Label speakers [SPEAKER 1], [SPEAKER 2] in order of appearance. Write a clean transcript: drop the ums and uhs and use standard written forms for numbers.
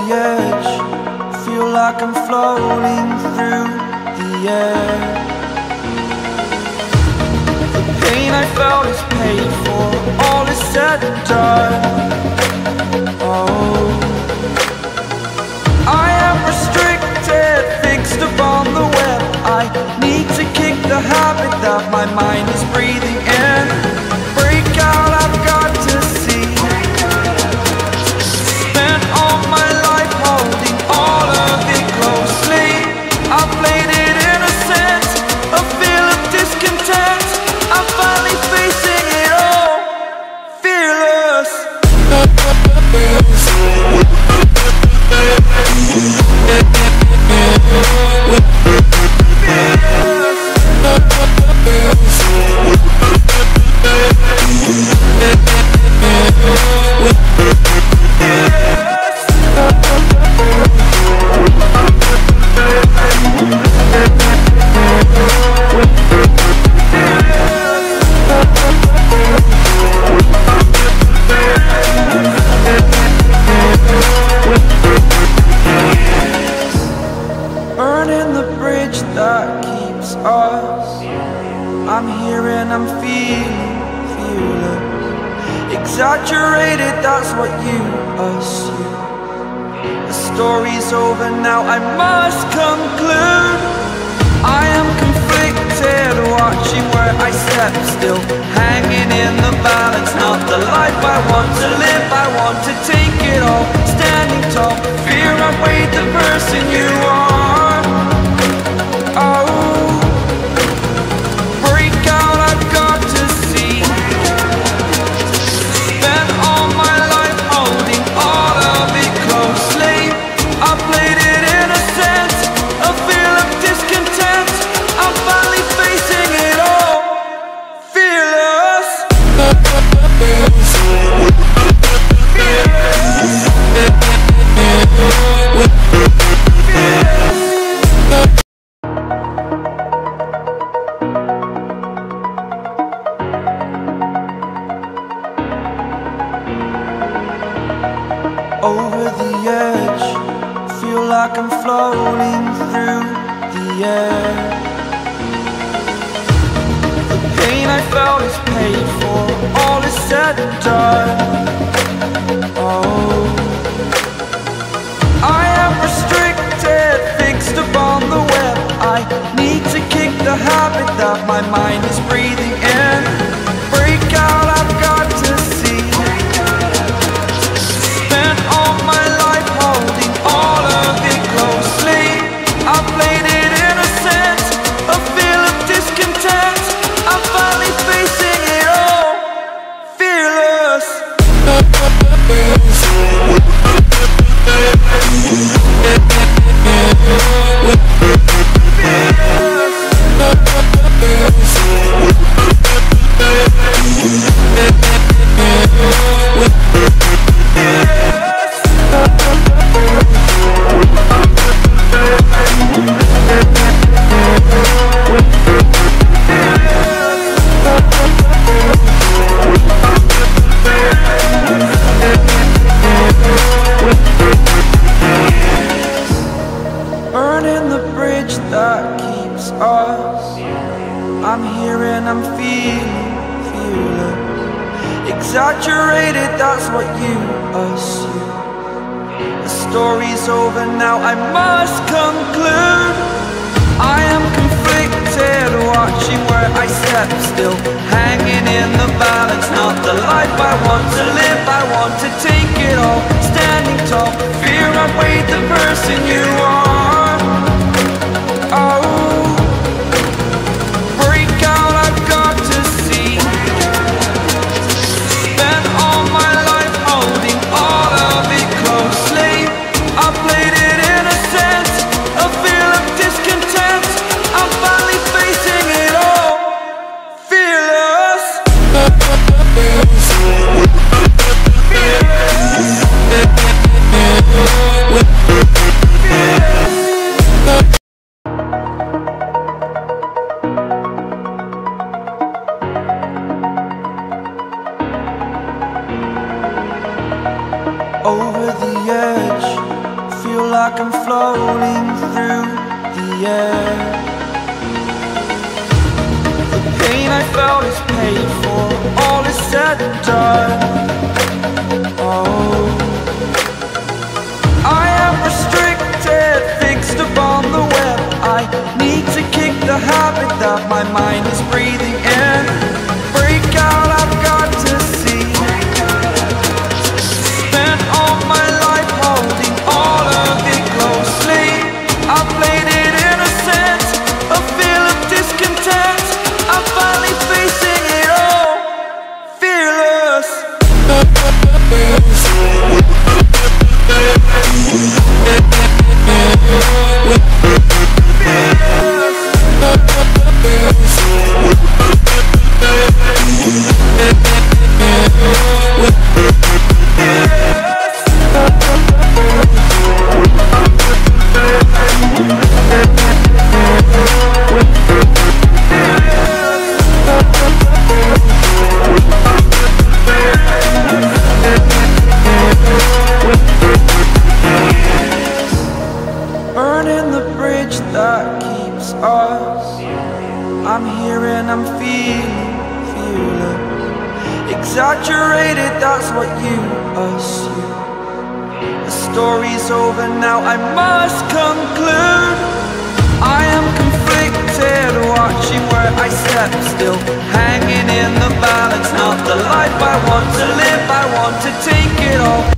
[SPEAKER 1] edge, feel like I'm floating through the air. The pain I felt is paid for, all is said and done. Oh, I am restricted, fixed upon the web. I need to kick the habit that my mind is breathing in. Break out, I've got to see. Spent all my life holding all of it closely. I played it innocent, a feel of discontent. I'm finally facing it all, fearless. Burning the bridge that keeps us. I'm here and I'm feeling fearless. Exaggerated, that's what you assume. The story's over now, I must conclude. I am conflicted, watching where I step still, hanging in the balance. Not the life I want to live, I want to take it all. Standing tall, fear outweighed the person you are. Oh, break out, I've got to see. Spent all my life holding all of it closely. I played it innocent, a feel of discontent. I'm finally facing it all, fearless. Over the edge, feel like I'm floating through the air. The pain I felt is paid for, all is said and done. Oh, I am restricted, fixed upon the web. I need to kick the habit that my mind is breathing in. Break out, I've got to see. Spent all my life holding all of it closely. I played it innocent, a feel of discontent. I'm finally facing it all, fearless. Burning the bridge that keeps us. I'm here and I'm feeling fearless. Exaggerated, that's what you assume. The story's over now, I must conclude. I am conflicted, watching where I step still, hanging in the balance. Not the life I want to live, I want to take it all. Standing tall, fear outweighed the person you are. Oh, break out, I've got to see. Spent all my life holding all of it closely. I played it innocent, a feel of discontent. I'm finally facing it all, fearless. Over the edge, feel like I'm floating through the air. The pain I felt is paid for, all is said and done. Oh, I am restricted, fixed upon the web. I need to kick the habit that my mind is breathing in. Break out, I've got to see. Spent all my life holding all of it closely. I played it innocent, a feel of discontent. I'm finally facing it all, fearless. Burning the bridge that keeps us. I'm here and I'm feeling fearless. Exaggerated, that's what you assume. The story's over now, I must conclude. I am conflicted, watching where I step still, hanging in the balance. Not the life I want to live, I want to take it all.